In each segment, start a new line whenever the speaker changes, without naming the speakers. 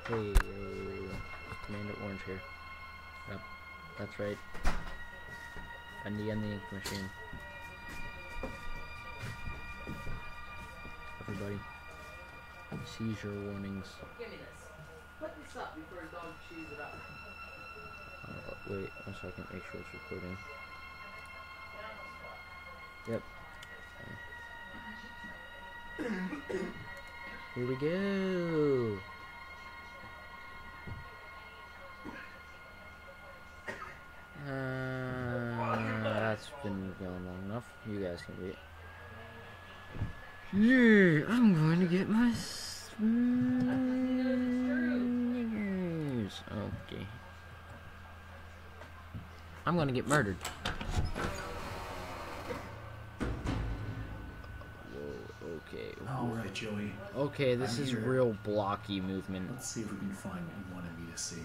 Hey, Commander Orange here. Yep, that's right. And the ink machine. Everybody, seizure warnings.
Give me this. Put this up before a dog chews it up.
Wait 1 second, make sure it's recording. Yep. Here we go. That's been going long enough. You guys can wait. Yeah, I'm going to get my Snickers. Okay. I'm going to get murdered. Whoa, okay.
Alright, Joey.
Okay, this is real blocky movement.
Let's see if we can find what you wanted me to see.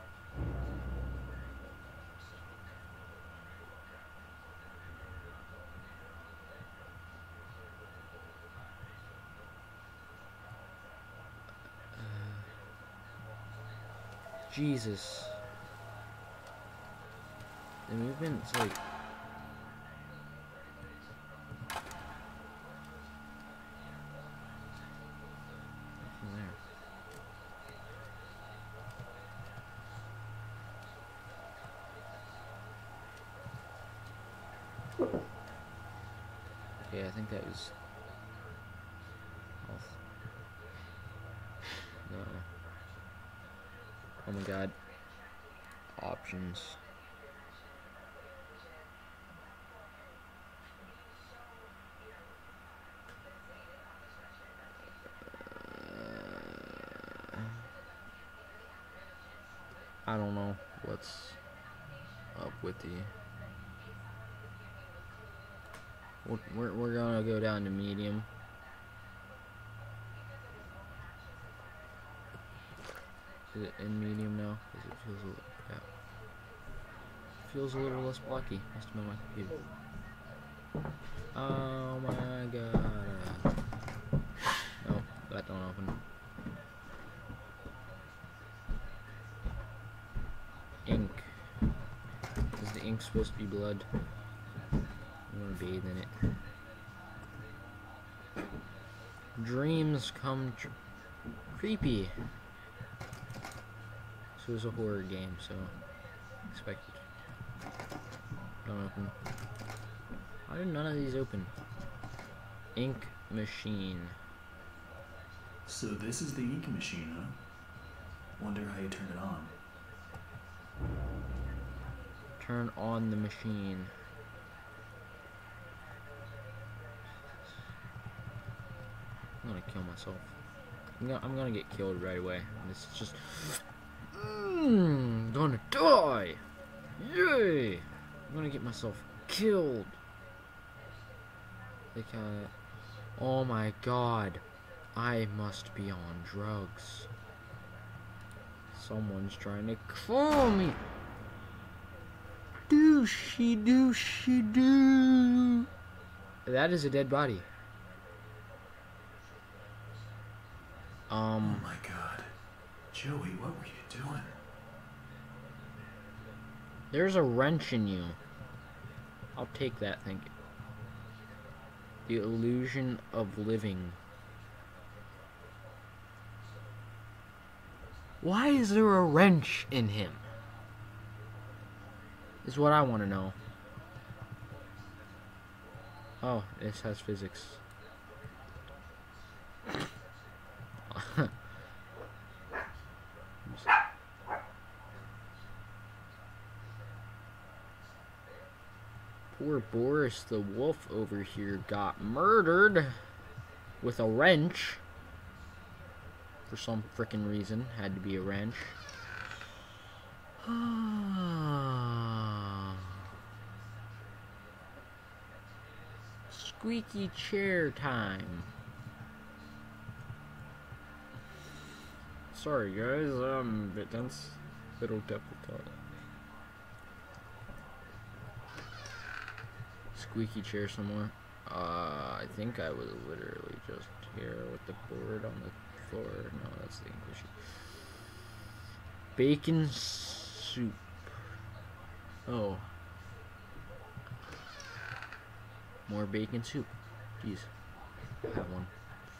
Jesus. The movement's like... nothing there. Okay, I think that was... health. No. Oh my god. Options. I don't know what's up with the... We're gonna go down to medium. Is it in medium now? Because it feels a little, yeah. Feels a little less blocky. Must have been my computer. Oh my god. Nope, that don't open. Ink. Is the ink supposed to be blood? I'm gonna bathe in it. Dreams come creepy. It was a horror game, so expected. Don't open. Why did none of these open? Ink machine.
So this is the ink machine, huh? Wonder how you turn it on.
Turn on the machine. I'm gonna kill myself. I'm gonna get killed right away. This is just... gonna die! Yay! I'm gonna get myself killed. Like, oh my god. I must be on drugs. Someone's trying to kill me. Dooshy dooshy doo. That is a dead body.
Oh my god. Joey, what were you doing?
There's a wrench in you. I'll take that, thank you. The illusion of living. Why is there a wrench in him? Is what I want to know. Oh, this has physics. Poor Boris the Wolf over here got murdered with a wrench. For some frickin' reason. Had to be a wrench. Squeaky chair time. Sorry guys, I'm a bit tense. Little difficult. Squeaky chair somewhere. I think I was literally just here with the board on the floor. No, that's the English. Bacon soup. Oh. More bacon soup. Jeez. Have one.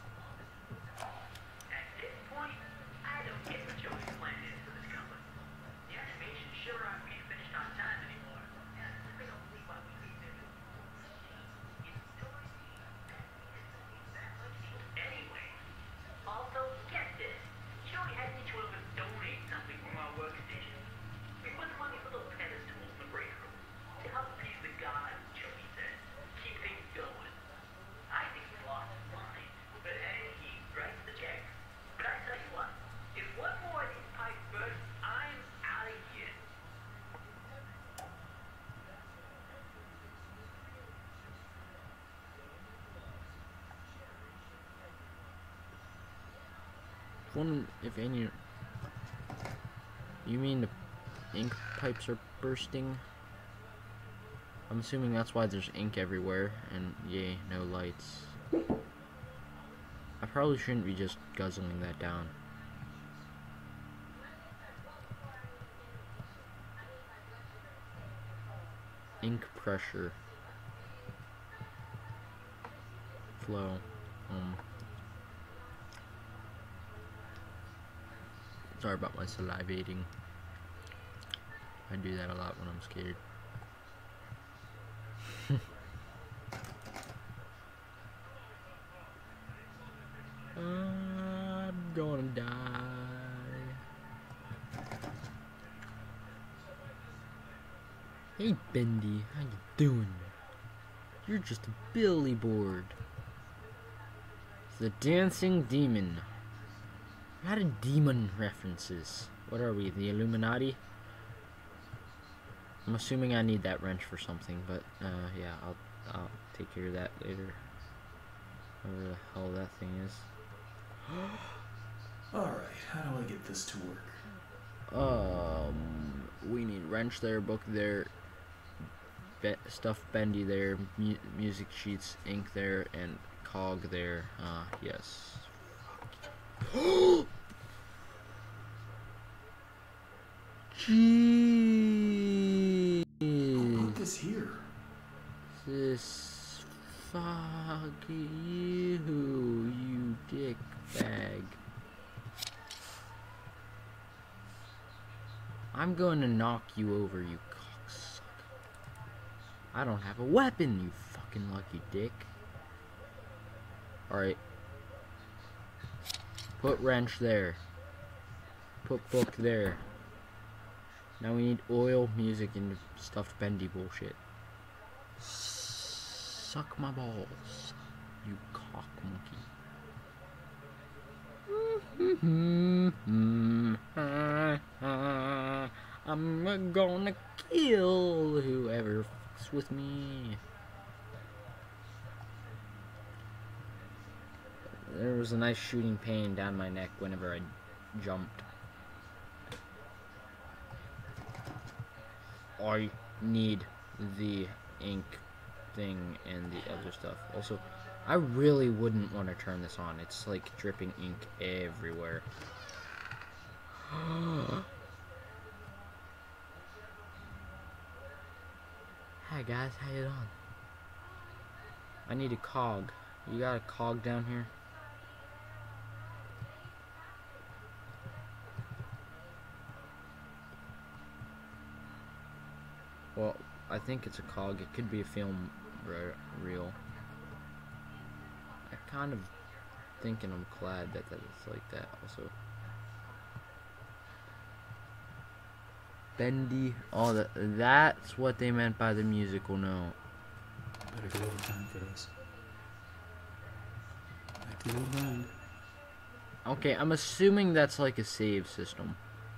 One, if any, you mean the ink pipes are bursting? I'm assuming that's why there's ink everywhere, and yay, no lights. I probably shouldn't be just guzzling that down. Ink pressure. Flow. Sorry about my salivating. I do that a lot when I'm scared. I'm gonna die. Hey Bendy, how you doing? You're just a billy board. The dancing demon. A lot of demon references. What are we, the Illuminati? I'm assuming I need that wrench for something, but yeah, I'll take care of that later. Whatever the hell that thing is.
Alright, how do I get this to work?
We need wrench there, book there, stuff bendy there, music sheets, ink there, and cog there. Yes. Jeez.
Who put this here?
This fuck you dick bag. I'm going to knock you over, you cocksucker. I don't have a weapon, you fucking lucky dick. Alright. Put wrench there. Put book there. Now we need oil, music, and stuffed bendy bullshit. Suck my balls, you cock monkey. I'm gonna kill whoever fucks with me. There was a nice shooting pain down my neck whenever I jumped. I need the ink thing and the other stuff. Also, I really wouldn't want to turn this on. It's like dripping ink everywhere. Hi guys, how you doing? I need a cog. You got a cog down here? Well, I think it's a cog. It could be a film reel. I kind of thinking I'm glad that it's like that also. Bendy. Oh, that's what they meant by the musical note.
Better go overtime for this. Back to the old grind.
Okay, I'm assuming that's like a save system.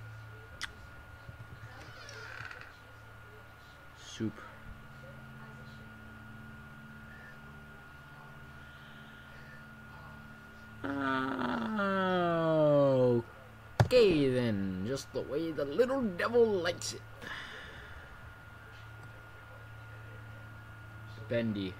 Soup. Okay then, just the way the little devil likes it. Bendy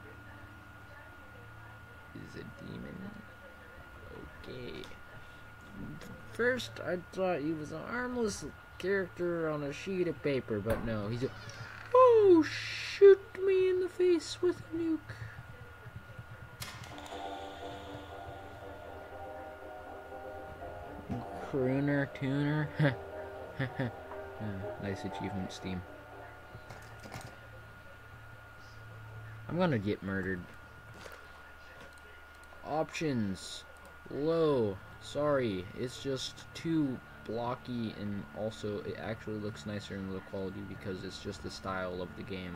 is a demon. Okay. First, I thought he was an armless character on a sheet of paper, but no, he's a... Oh, shoot me in the face with a nuke. Crooner, tuner. Nice achievement, Steam. I'm gonna get murdered. Options. Low. Sorry, it's just too blocky, and also it actually looks nicer in low quality because it's just the style of the game.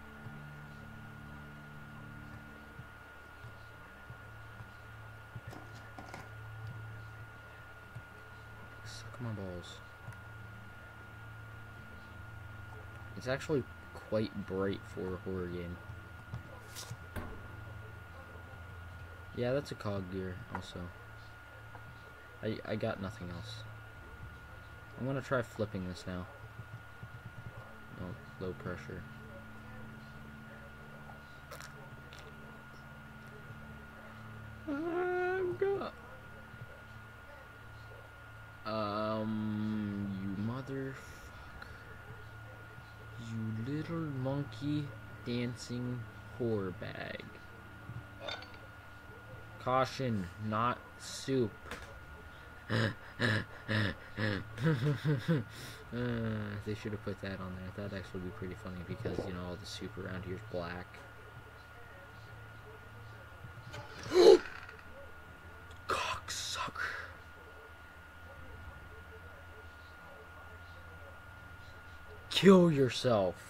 Suck my balls. It's actually quite bright for a horror game. Yeah, that's a cog gear also. I got nothing else. I'm gonna try flipping this now. No, low pressure. I've got... You motherfucker. You little monkey dancing whore bag. Caution, not soup. They should have put that on there. That'd actually be pretty funny because, you know, all the soup around here is black. Cocksucker. Kill yourself.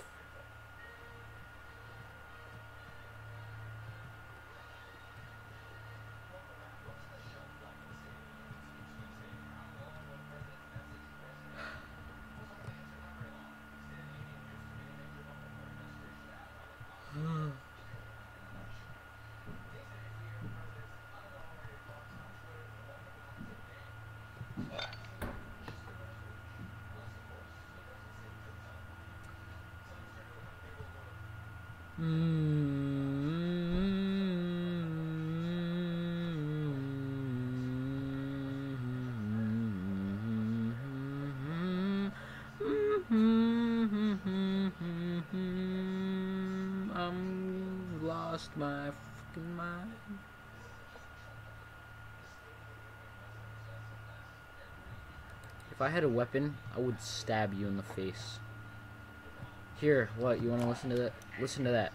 I'm lost my fucking mind. If I had a weapon, I would stab you in the face. Here, what? You want to listen to that? Listen to that.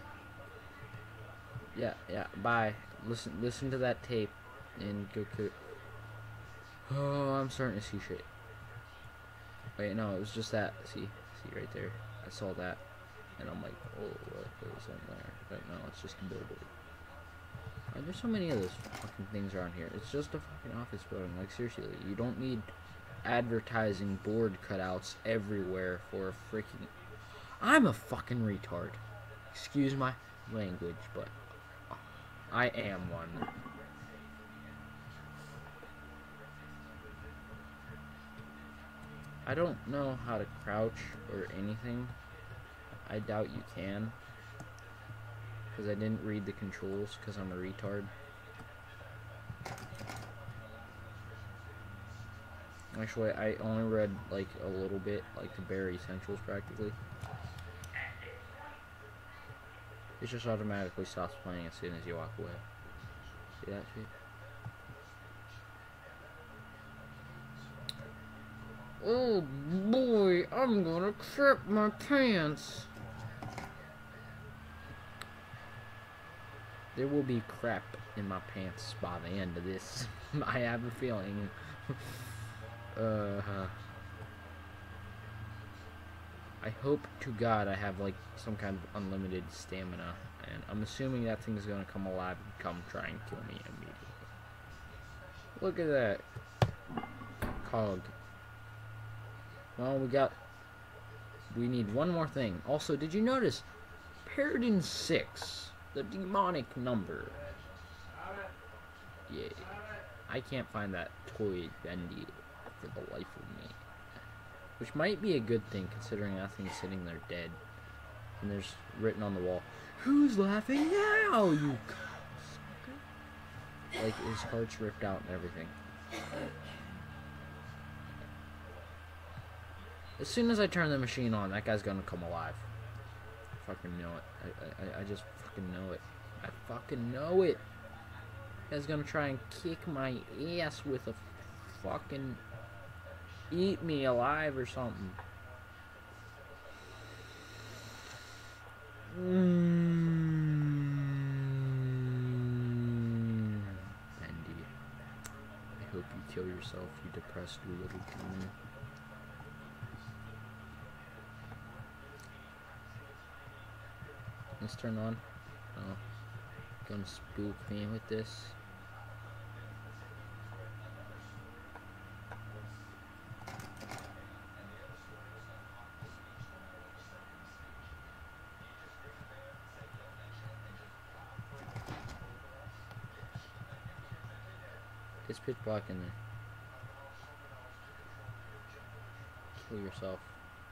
Yeah, bye. Listen to that tape and go cook. Oh, I'm starting to see shit. Wait, no, it was just that. See right there. I saw that, and I'm like, oh, what is in there? But no, it's just a billboard. Why there's so many of those fucking things around here? It's just a fucking office building. Like, seriously, you don't need advertising board cutouts everywhere for a freaking... I'm a fucking retard. Excuse my language, but I am one. I don't know how to crouch or anything. I doubt you can. Because I didn't read the controls because I'm a retard. Actually, I only read like a little bit, like the bare essentials practically. It just automatically stops playing as soon as you walk away. See that shit? Oh boy, I'm gonna crap my pants. There will be crap in my pants by the end of this. I have a feeling. I hope to God I have like some kind of unlimited stamina, and I'm assuming that thing is gonna come alive and come try and kill me immediately. Look at that cog. Well, we need one more thing. Also, did you notice Paradin 6, the demonic number? Yeah, I can't find that toy bendy for the life of me. Which might be a good thing, considering that thing's sitting there dead. And there's written on the wall, "Who's laughing now, you cocksucker?" Like, his heart's ripped out and everything. As soon as I turn the machine on, that guy's gonna come alive. I fucking know it. I just fucking know it. I fucking know it. That guy's gonna try and kick my ass with a fucking eat me alive or something. Bendy. I hope you kill yourself, you depressed little demon. Let's turn on. Oh. Gonna spook me with this. It's pitch black in there. Kill yourself.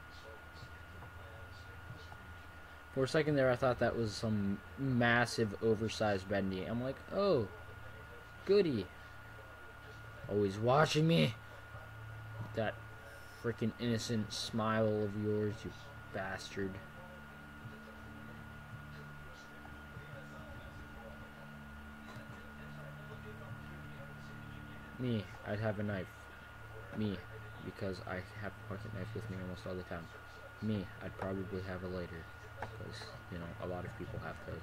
For a second there, I thought that was some massive, oversized Bendy. I'm like, oh, goody. Always watching me. That freaking innocent smile of yours, you bastard. Me, I'd have a knife. Me, because I have a pocket knife with me almost all the time. Me, I'd probably have a lighter. Because, you know, a lot of people have those.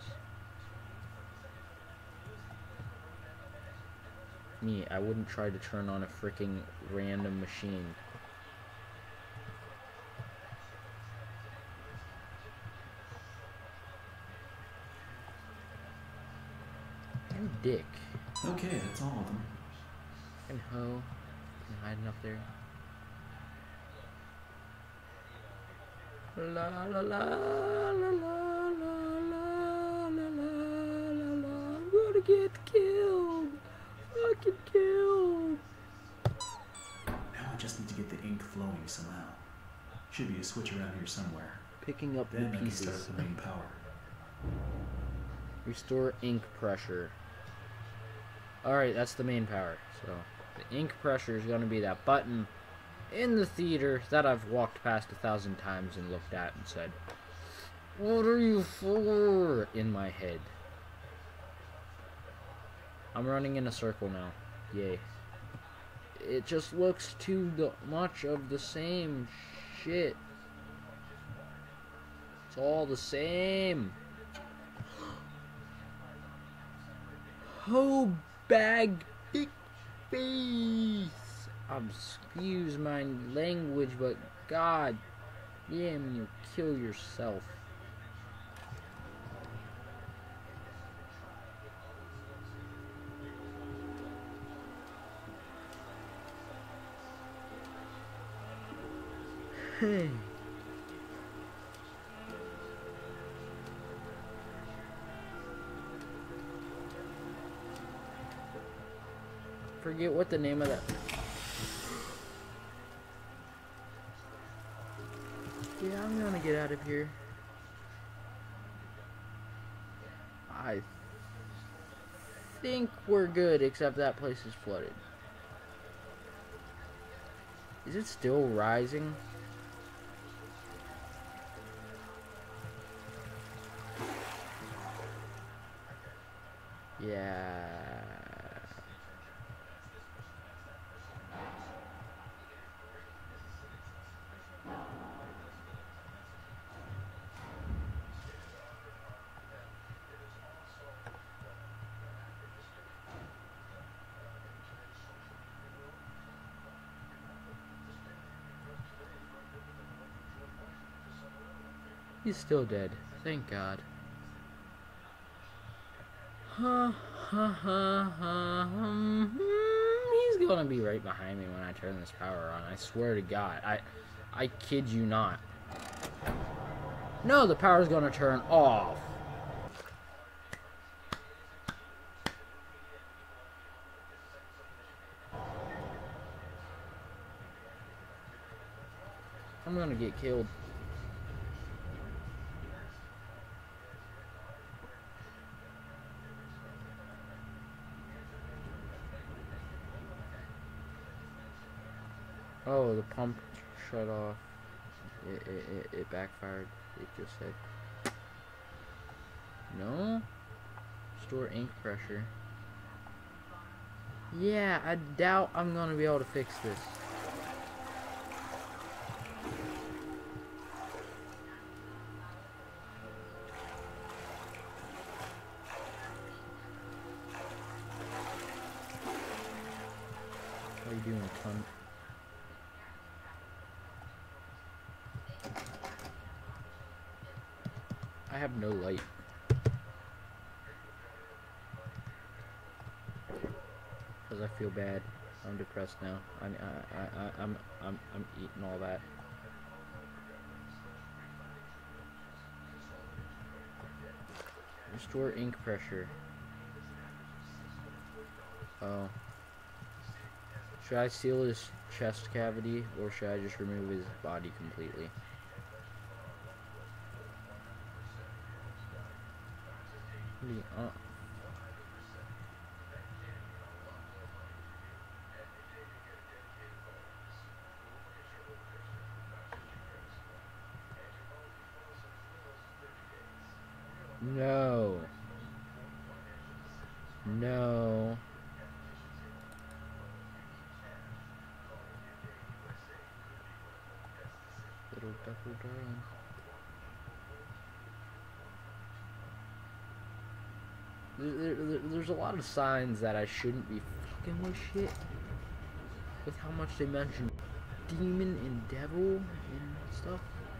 Me, I wouldn't try to turn on a freaking random machine. You dick.
Okay, that's all of them.
Fucking hoe. Fucking hiding up there. La la la la la la la la la la. I'm gonna get killed. Fucking killed.
Now I just need to get the ink flowing somehow. Should be a switch around here somewhere.
Picking up
Then
the
I can
pieces.
start the main power.
Restore ink pressure. Alright, that's the main power. So the ink pressure is gonna be that button in the theater that I've walked past 1,000 times and looked at and said, "What are you for?" in my head. I'm running in a circle now. Yay. It just looks too much of the same shit. It's all the same. Oh, bag big face. Excuse my language, but god damn, you kill yourself. Hey. Forget what the name of that. Yeah, I'm gonna get out of here. I think we're good, except that place is flooded. Is it still rising? Yeah. He's still dead. Thank God. He's gonna be right behind me when I turn this power on. I swear to God. I kid you not. No, the power's gonna turn off. I'm gonna get killed. Oh, the pump shut off. It backfired. It just said no. Store ink pressure. Yeah, I doubt I'm gonna be able to fix this. How you doing, cunt? I have no light. Cause I feel bad. I'm depressed now. I'm eating all that. Restore ink pressure. Oh. Should I seal his chest cavity, or should I just remove his body completely? No. No. Little Duffel darling. There's a lot of signs that I shouldn't be fucking with shit. With how much they mention demon and devil and stuff.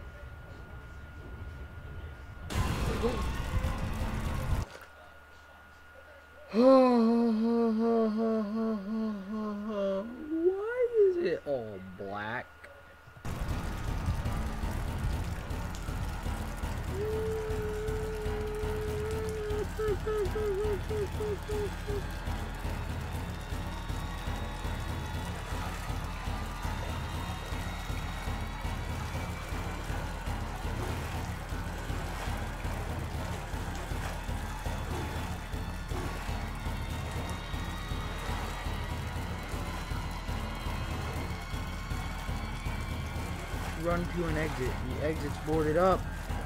Why is it all black? Run to an exit. The exit's boarded up.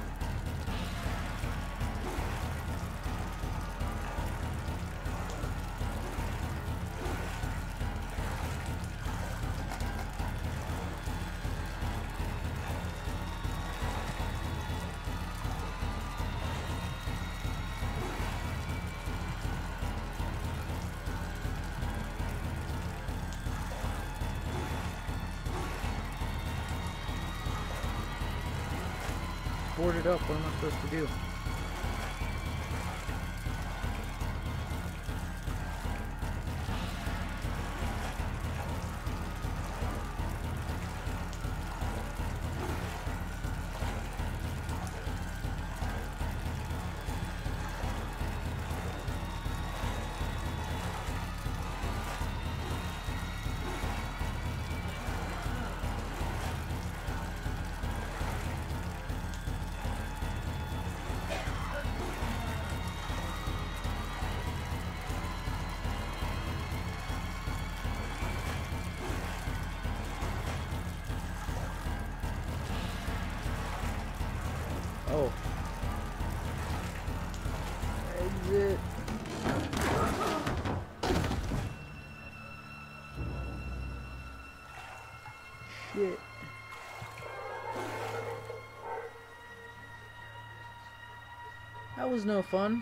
Boarded up. What am I supposed to do? Oh. Exit. Shit. That was no fun.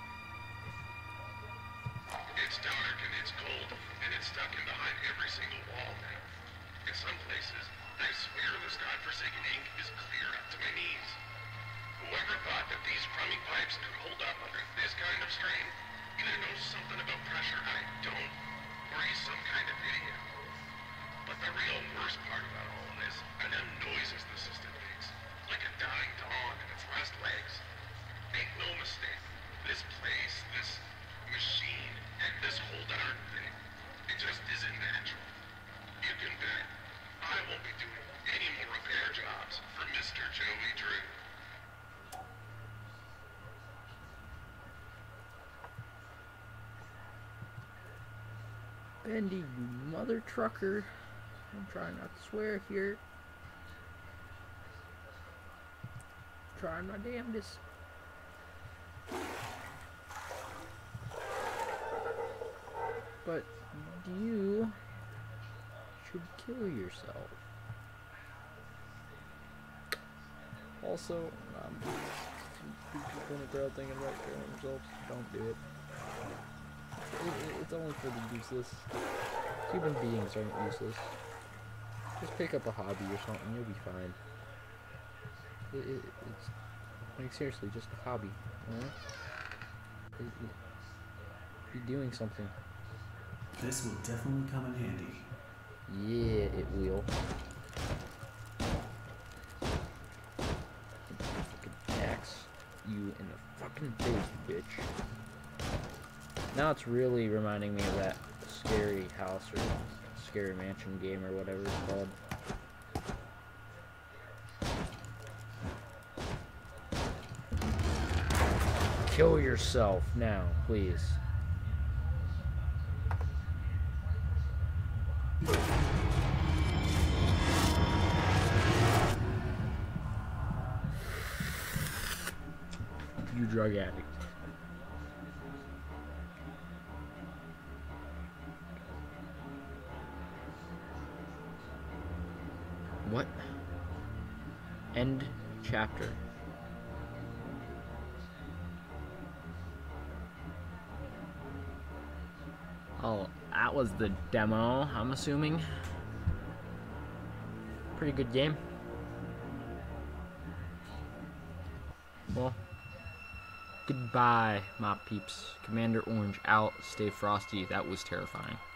It's dark and it's cold, and it's stuck in behind every single wall now. In some places, I swear this godforsaken ink is clear up to my knees. Whoever thought that these crummy pipes could hold up under this kind of strain either knows something about pressure I don't, or he's some kind of idiot. But the real worst part about all of this are them noises the system makes, like a dying dog in its last legs. Make no mistake, this place, this machine, and this whole darn thing, it just isn't natural. You can bet I won't be doing any more repair jobs for Mr. Joey Drew.
Bendy, you mother trucker. I'm trying not to swear here. trying my damnedest. But you should kill yourself. Also, people in the crowd thinking about killing themselves. Don't do it. It's only for the useless. Human beings aren't useless. Just pick up a hobby or something, you'll be fine. It's like, seriously, just a hobby, you know? Be doing something.
This will definitely come in handy.
Yeah, it will. Fucking axe you in the fucking face, bitch. Now it's really reminding me of that Scary House or Scary Mansion game or whatever it's called. Kill yourself now, please. You drug addict. What? End chapter. Oh, that was the demo, I'm assuming. Pretty good game. Well, goodbye, my peeps. Commander Orange out. Stay frosty. That was terrifying.